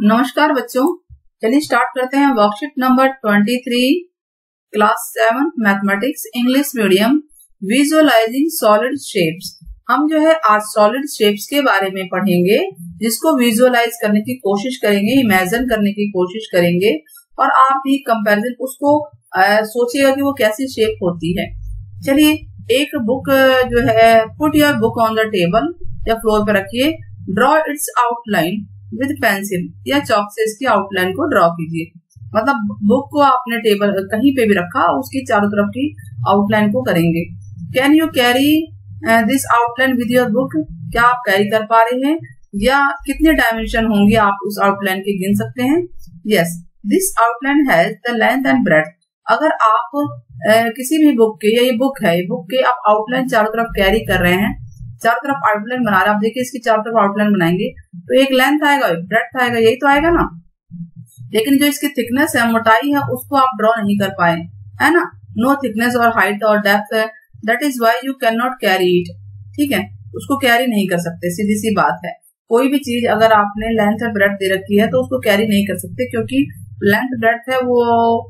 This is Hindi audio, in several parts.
नमस्कार बच्चों, चलिए स्टार्ट करते हैं worksheet number 23 class 7 mathematics English medium visualising solid shapes. हम जो है आज सॉलिड शेप्स के बारे में पढ़ेंगे, जिसको विजुअलाइज करने की कोशिश करेंगे, इमेजिन करने की कोशिश करेंगे और आप भी कंपैरिजन उसको सोचिएगा कि वो कैसी शेप होती है। चलिए एक बुक जो है, put your book on the table या फ्लोर पर रखिए, draw its outline with pencil या चॉक से इसकी आउटलाइन को ड्रॉ कीजिए। मतलब बुक को आपने टेबल कहीं पे भी रखा, उसकी चारों तरफ की आउटलाइन को करेंगे। Can you carry this outline with your book? क्या आप कैरी कर पा रहे हैं या कितने डायमेंशन होंगे आप उस आउटलाइन के गिन सकते हैं? Yes, this outline has the length and breadth. अगर आप किसी भी बुक के, या ये बुक है, बुक के आप आउटलाइन चारों तरफ कैरी कर रहे हैं, चारों तरफ आउटलाइन बना रहे हैं, आप देखिए इसकी चारों तरफ आउटलाइन बनाएंगे तो एक लेंथ आएगा, एक ब्रेड्थ आएगा, यही तो आएगा ना। लेकिन जो इसकी थिकनेस है, मोटाई है, उसको आप ड्रॉ नहीं कर पाए, है ना। नो थिकनेस और हाइट और डेप्थ है, that is why you can not carry it. ठीक है, उसको कैरी नहीं कर सकते, सीधी सी बात है। कोई भी चीज अगर आपने लेंथ और ब्रेड्थ दे रखी है तो उसको कैरी नहीं कर सकते, क्योंकि लेंथ ब्रेड्थ है वो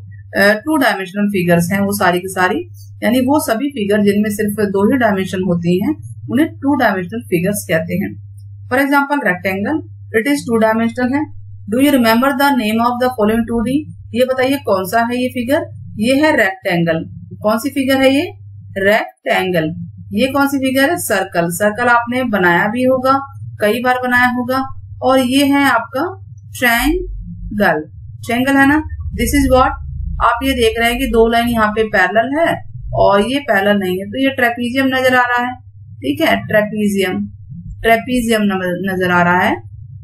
2 डायमेंशनल फिगर्स हैं, वो सारी की सारी, यानी वो सभी फिगर जिनमें सिर्फ 2 ही डायमेंशन होती हैं उन्हें 2 डायमेंशनल फिगर्स कहते हैं। For example rectangle, it is 2 dimensional है। Do you remember the name of the following 2D? ये बताइए कौन सा है ये फिगर? ये है रेक्टेंगल। कौन सी फिगर है ये? रेक्टेंगल। ये कौन सी फिगर है? सर्कल। सर्कल आपने बनाया भी होगा, कई बार बनाया होगा। और ये है आपका ट्रायंगल। ट्रायंगल है ना। दिस इज व्हाट, आप ये देख रहे हैं कि 2 लाइन यहाँ पे पैरेलल है और ये पैरेलल नहीं है, तो ये ट्रेपीजियम नजर आ रहा है। ठीक है, ट्रेपीजियम, ट्रेपीजियम नजर आ रहा है।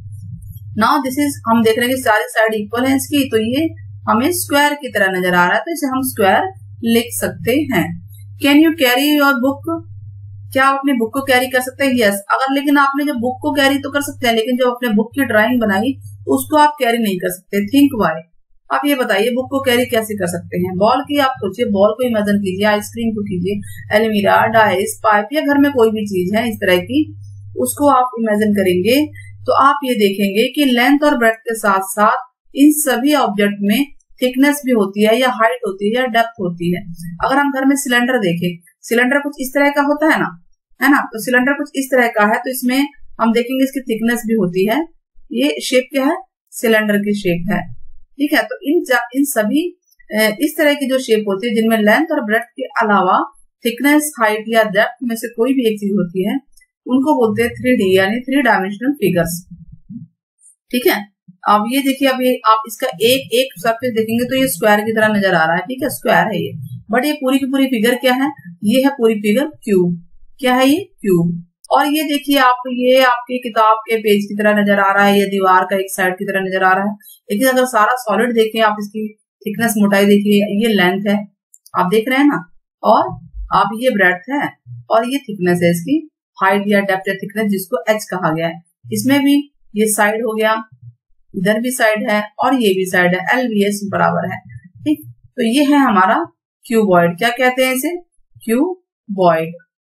नाउ दिस इज, हम देख रहे हैं कि सारी साइड इक्वल है इसकी, तो ये हमें स्क्वायर की तरह नजर आ रहा है, तो इसे हम स्क्वायर लिख सकते हैं। Can you carry your book? क्या आप अपने बुक को कैरी कर सकते हैं? यस। अगर लेकिन आपने जो बुक को कैरी तो कर सकते हैं, लेकिन जो अपने बुक की ड्राइंग बनाई उसको आप कैरी नहीं कर सकते। Think why. आप ये बताइए बुक को कैरी कैसे कर सकते हैं? बॉल की आप सोचिए, बॉल को इमेजिन कीजिए, आइसक्रीम को कीजिए, एलमीरा, डाइस, पाइप या घर में कोई भी चीज है इस तरह की, उसको आप इमेजिन करेंगे तो आप ये देखेंगे कि लेंथ और ब्रेड्थ के साथ साथ इन सभी ऑब्जेक्ट में थिकनेस भी होती है, या हाइट होती है, या डेप्थ होती है। अगर हम घर में सिलेंडर देखें, सिलेंडर कुछ इस तरह का होता है ना, तो सिलेंडर कुछ इस तरह का है, तो इसमें हम देखेंगे इसकी थिकनेस भी होती है। ये शेप क्या है? सिलेंडर की शेप है। ठीक है, तो इन सभी इस तरह की जो शेप होती है, जिनमें लेंथ और ब्रेड्थ के अलावा थिकनेस, हाइट या डेप्थ में से कोई भी एक चीज होती है, उनको बोलते हैं 3D यानी 3 डायमेंशनल फिगर्स। ठीक है, अब ये देखिए, अभी आप इसका एक सरफेस देखेंगे तो ये स्क्वायर की तरह नजर आ रहा है। ठीक है, स्क्वायर है ये, बट ये पूरी की पूरी फिगर क्या है? ये है पूरी फिगर क्यूब। क्या है ये? क्यूब। और ये देखिए आप, ये आपकी किताब के पेज की तरह नजर आ रहा है, ये दीवार का एक साइड की तरह नजर आ रहा है। लेकिन अगर सारा सॉलिड देखें आप, इसकी थिकनेस, मोटाई देखिए, ये लेंथ है, आप देख रहे हैं ना, और आप ये ब्रेड्थ है और ये थिकनेस है इसकी, हाइट या डेप्थ या थिकनेस, जिसको एच कहा गया है। इसमें भी ये साइड हो गया, इधर भी साइड है और ये भी साइड है, LVS बराबर है। ठीक, तो ये है हमारा क्यूबॉइड। क्या कहते हैं इसे? क्यूबॉइड।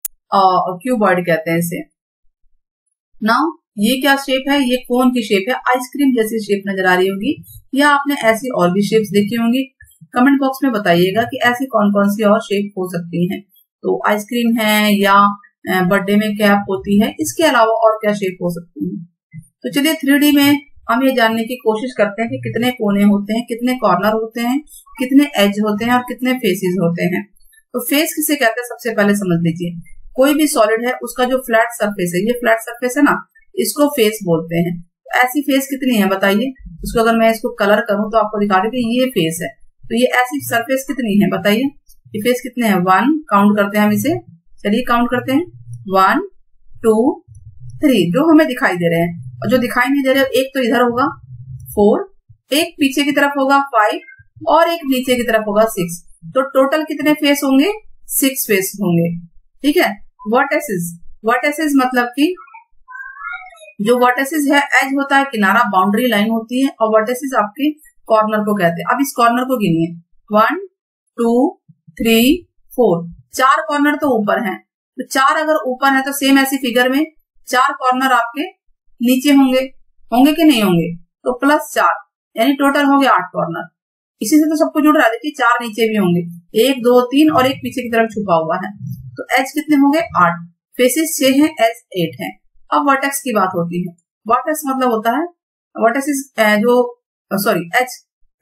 क्यूबॉइड कहते हैं इसे। नाउ ये क्या शेप है? ये कोन की शेप है, आइसक्रीम जैसी शेप नजर आ रही होगी, या आपने ऐसी और भी शेप्स देखी होंगी। कमेंट बॉक्स में बताइएगा कि ऐसी कौन कौन सी और शेप हो सकती हैं। तो आइसक्रीम है, या बर्थडे में कैप होती है, इसके अलावा और क्या शेप हो सकती है। तो चलिए 3D में हम ये जानने की कोशिश करते हैं कि कितने कोने होते हैं, कितने कॉर्नर होते हैं, कितने एज होते हैं और कितने फेसेस होते हैं। तो फेस किसे कहते हैं सबसे पहले समझ लीजिए। कोई भी सॉलिड है, उसका जो फ्लैट सरफेस है, ये फ्लैट सरफेस है ना, इसको फेस बोलते हैं। तो ऐसी फेस कितनी है बताइए? उसको अगर मैं इसको कलर करूं तो आपको दिखा रही कि ये फेस है, तो ये ऐसी सरफेस कितनी है बताइए? ये फेस कितने हैं? 1, काउंट करते हैं हम इसे, चलिए काउंट करते हैं, 1 2 3 जो हमें दिखाई दे रहे हैं, और जो दिखाई नहीं दे रहे, एक तो इधर होगा 4, एक पीछे की तरफ होगा 5 और एक नीचे की तरफ होगा 6। तो टोटल कितने फेस होंगे? 6 फेस होंगे। ठीक है, वर्टेसिस, वर्टेसिस मतलब कि जो वर्टेसिस है, एज होता है किनारा, बाउंड्री लाइन होती है, और वर्टेसिस आपके कॉर्नर को कहते हैं। अब इस कॉर्नर को गिनिए, 1 2 3 4, 4 कॉर्नर तो ऊपर हैं, तो 4 अगर ऊपर है तो सेम ऐसी फिगर में 4 कॉर्नर आपके नीचे होंगे, होंगे कि नहीं होंगे? तो +4 यानी टोटल हो गया 8 कॉर्नर। इसी से तो सबको जुड़ रहा है, देखिए 4 नीचे भी होंगे, 1 2 3 और एक पीछे की तरफ छुपा हुआ है। तो एज कितने हो गए 8, फेसेस 6 हैं, एज 8 है। अब वर्टेक्स की बात होती है। वर्टेक्स मतलब होता है वर्टेक्स जो सॉरी एज,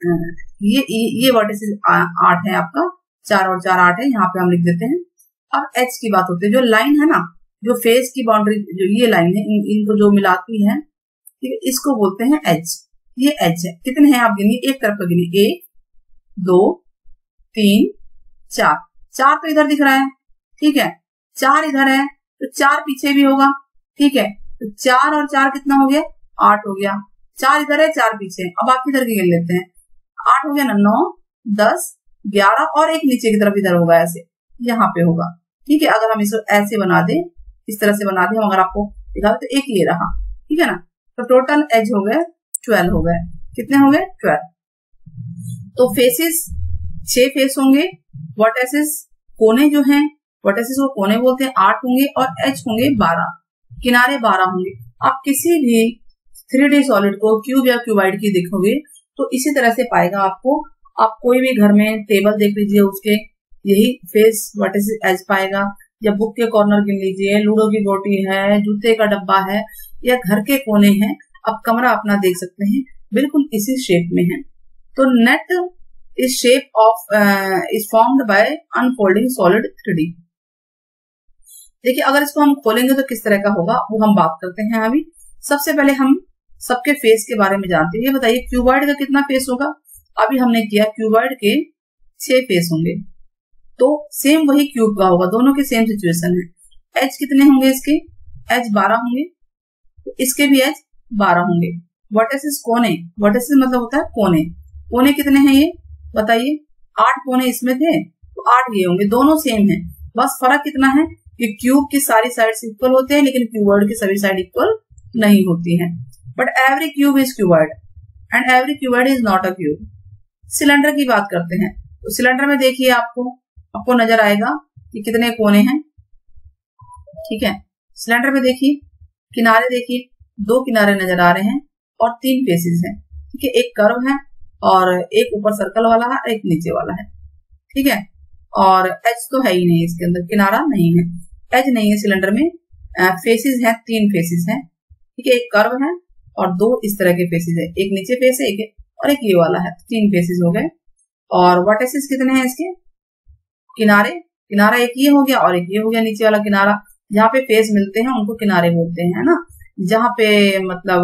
ये वर्टेक्स 8 है आपका, 4 और 4 8 है, यहाँ पे हम लिख देते हैं। अब एज की बात होती है, जो लाइन है ना, जो फेस की बाउंड्री, जो ये लाइन है इनको जो मिलाती है, ठीक है, इसको बोलते हैं एज। ये एज है। कितने हैं आप गिनिए, एक तरफ का गिनिए, 1 2 3 4, 4 तो इधर दिख रहा है, ठीक है, 4 इधर है, तो 4 पीछे भी होगा, ठीक है, तो 4 और 4 कितना हो गया 8 हो गया, 4 इधर है 4 पीछे। अब आप इधर के गिन लेते हैं, 8 हो गया ना, 9 10 11 और एक नीचे की तरफ इधर होगा, ऐसे यहाँ पे होगा, ठीक है। अगर हम इसको ऐसे बना दे, इस तरह से बना दे, अगर आपको दिखा तो एक ये रहा, ठीक है ना। तो टोटल एज हो गए 12 हो गए। कितने हो गए 12। तो फेसेस 6 फेस होंगे, वर्टेसेस कोने जो हैं, वर्टेसेस को कोने बोलते हैं, 8 होंगे, और एज होंगे 12, किनारे 12 होंगे। आप किसी भी 3D सॉलिड को क्यूब या क्यूबाइड की देखोगे तो इसी तरह से पाएगा आपको। आप कोई भी घर में टेबल देख लीजिए, उसके यही फेस वर्टेसेस एज पाएगा, या बुक के कॉर्नर गिन लीजिए, लूडो की गोटी है, जूते का डब्बा है, या घर के कोने हैं, आप कमरा अपना देख सकते हैं, बिल्कुल इसी शेप में है। तो net is shape of is formed by unfolding solid 3D। देखिए अगर इसको हम खोलेंगे तो किस तरह का होगा वो हम बात करते हैं। अभी सबसे पहले हम सबके फेस के बारे में जानते हैं। ये बताइए क्यूबॉइड का कितना फेस होगा। अभी हमने किया क्यूबॉइड के 6 फेस होंगे, तो सेम वही क्यूब का होगा, दोनों की सेम सिचुएशन है। एज कितने होंगे इसके, एज 12 होंगे, तो इसके भी एज 12 होंगे। वर्टेसेस कोने, वर्टेसेस मतलब होता है कोने, कोने कितने हैं ये बताइए, 8 कोने इसमें थे, तो 8 ये होंगे, दोनों सेम है। बस फर्क कितना है कि क्यूब की सारी साइड्स इक्वल होते हैं, लेकिन क्यूबॉइड की सभी साइड इक्वल नहीं होती हैं। But every cube is cuboid and every cuboid is not a cube. Cylinder की बात करते हैं, तो सिलेंडर में देखिए आपको नजर आएगा कि कितने कोने हैं, ठीक है। सिलेंडर में देखिए किनारे, देखिए 2 किनारे नजर आ रहे हैं और 3 फेसेस हैं, ठीक है। एक कर्व है और एक ऊपर सर्कल वाला है, एक नीचे वाला है, ठीक है। और एज तो है ही नहीं इसके अंदर, किनारा नहीं है, एज नहीं है सिलेंडर में। फेसेस हैं, 3 फेसेस हैं, ठीक है। एक कर्व है और 2 इस तरह के फेसेस है, एक नीचे फेस है एक और एक ये वाला है, 3 फेसेस हो गए। और वर्टेसेस कितने हैं इसके, किनारे, किनारा एक ये हो गया और एक ये हो गया नीचे वाला किनारा। जहाँ पे फेस मिलते हैं उनको किनारे बोलते हैं, है ना। जहाँ पे मतलब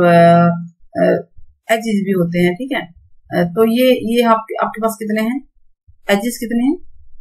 एजेस भी होते हैं, ठीक है। तो ये आपके पास कितने हैं, एजेस कितने हैं,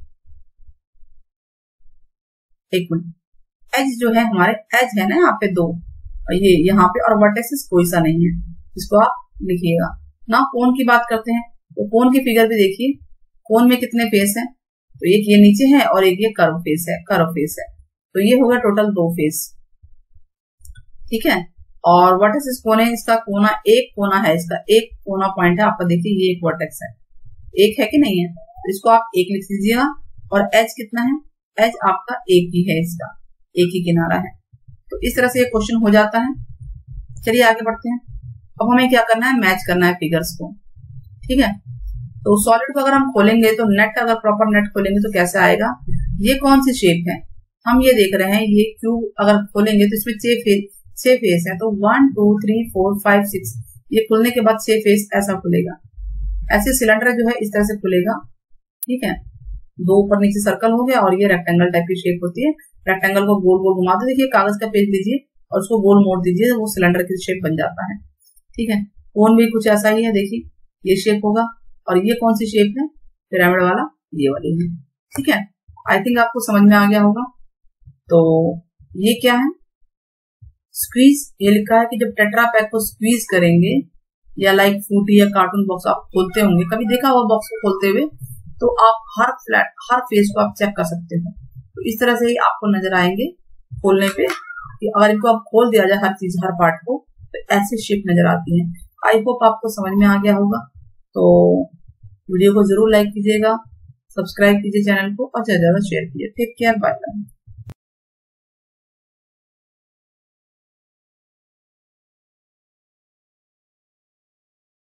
एक मिनट, एज जो है हमारे, एज है ना यहाँ पे 2, ये यहाँ पे, और वर्टेसेस कोई सा नहीं है, इसको आप लिखिएगा ना। कोन की बात करते हैं, तो कोन की फिगर भी देखिए, कोन में कितने फेस हैं, तो एक ये नीचे है और एक ये कर्व फेस है, तो ये होगा टोटल 2 फेस, ठीक है। और वर्टेक्स कोने, इसका कोना, एक कोना है, इसका एक कोना पॉइंट है आपका, देखिए ये एक वर्टेक्स है, एक है कि नहीं है, तो इसको आप एक लिख लीजिएगा। और एज कितना है, एज आपका एक ही है, इसका एक ही किनारा है। तो इस तरह से ये क्वेश्चन हो जाता है। चलिए आगे बढ़ते हैं। अब हमें क्या करना है, मैच करना है फिगर्स को, ठीक है। तो सॉलिड को अगर हम खोलेंगे तो नेट, अगर प्रॉपर नेट खोलेंगे तो कैसे आएगा, ये कौन सी शेप है, हम ये देख रहे हैं, ये क्यूब अगर खोलेंगे तो इसमें 6 फेस है, तो 1 2 3 4 5 6, ये खुलने के बाद 6 फेस ऐसा खुलेगा। ऐसे सिलेंडर जो है इस तरह से खुलेगा, ठीक है। 2 ऊपर नीचे सर्कल हो गया और ये रेक्टेंगल टाइप की शेप होती है। रेक्टेंगल को गोल गोल घुमा दो, देखिए कागज का पेज लीजिए और उसको गोल मोड़ दीजिए, वो सिलेंडर की शेप बन जाता है, ठीक है। कोन भी कुछ ऐसा ही है, देखिए ये शेप होगा। और ये कौन सी शेप है, पिरामिड वाला, ये वाली है, ठीक है। आई थिंक आपको समझ में आ गया होगा। तो ये क्या है, स्क्वीज, ये लिखा है कि जब टेट्रा पैक को स्क्वीज करेंगे, या लाइक फ्रूटी या कार्टून बॉक्स आप खोलते होंगे, कभी देखा हुआ बॉक्स को खोलते हुए, तो आप हर फेस को आप चेक कर सकते हो। तो इस तरह से ही आपको नजर आएंगे खोलने पे, कि अगर इनको आप खोल दिया जाए हर चीज, हर पार्ट को, तो ऐसी शेप नजर आती है। आई होप आपको समझ में आ गया होगा। तो वीडियो को जरूर लाइक कीजिएगा, सब्सक्राइब कीजिए चैनल को और ज्यादा से ज्यादा शेयर कीजिए। Take care, bye bye.